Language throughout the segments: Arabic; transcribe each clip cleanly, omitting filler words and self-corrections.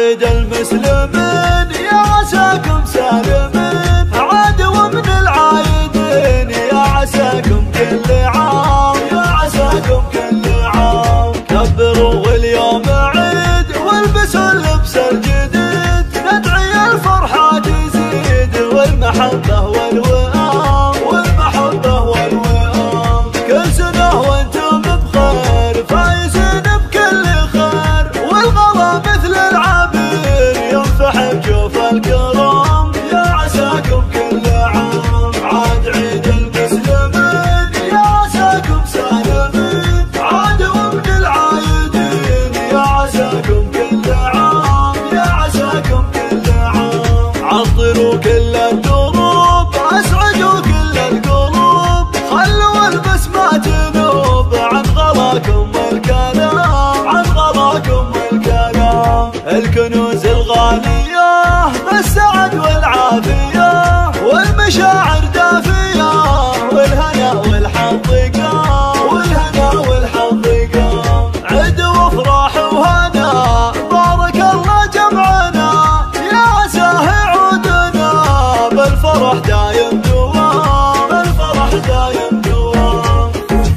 عيد المسلمين يا عساكم سالمين، عادوا من العايدين يا عساكم كل عام، يا عساكم كل عام. كبروا واليوم عيد والبسوا اللبس الجديد، ندعي الفرحة تزيد والمحبة والوئام، والمحبة والوئام. كل سنة وانتم بخير فايزين بكل خير، والغلا مثل العبير ينفح بجوف الكرام، يا عساكم كل عام. عاد عيد المسلمين يا عساكم سالمين، عادوا من العايدين يا عساكم كل عام، يا عساكم كل عام. عطروا كل الدروب، اسعدوا كل القلوب، خلوا البسمة تنوب عن غلاكم والكلام، عن غلاكم والكلام. الكنوز الغالية بالسعد والعافية، والمشاعر دافية، والهنا والحظ قام، والهنا والحظ قام. عد وافراح وهنا بارك الله جمعنا، يا عساه عودنا بالفرح دايم دوام، بالفرح دايم دوام.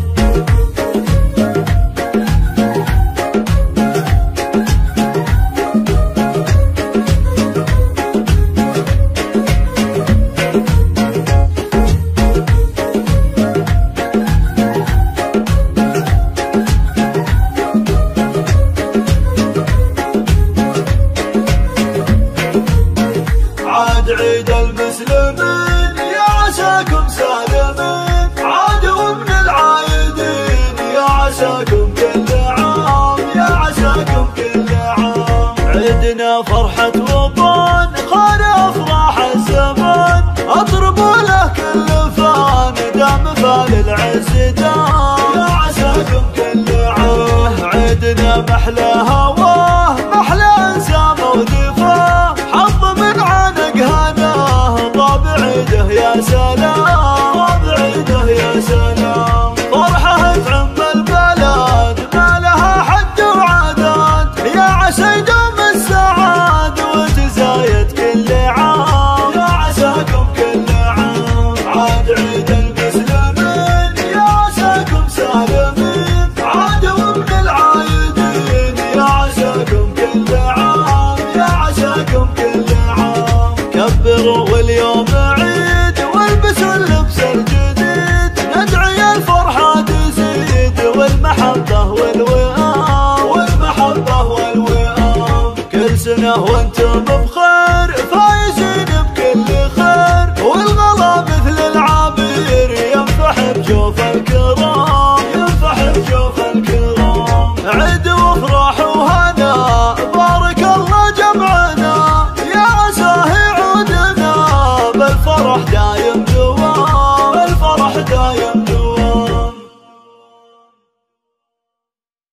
عاد عيد المسلمين يا عساكم سالمين، عادوا من العايدين يا عساكم كل عام، يا عساكم كل عام. عدنا فرحة وطن خان افراح الزمان، اضربوا له كل فان دام فال العز دام، يا عساكم كل عام. عدنا محلى هواه محلى انسامه ودفاه، حظ من عنق هناه طاب عيده يا سلام، طاب عيده يا سلام. فرحه تعم البلد ما لها حد وعداد، يا عسى يدوم السعاد وتزايد كل عام، يا عساكم كل عام. عاد عيد المسلمين يا عساكم سالمين، عادوا من العايدين يا عساكم كل عام، يا عساكم كل عام. كبروا واليوم عيد والبسوا اللبس الجديد، ندعي الفرحة تزيد والمحبة والوئام، والمحبة والوئام. كل سنة وانتم بخير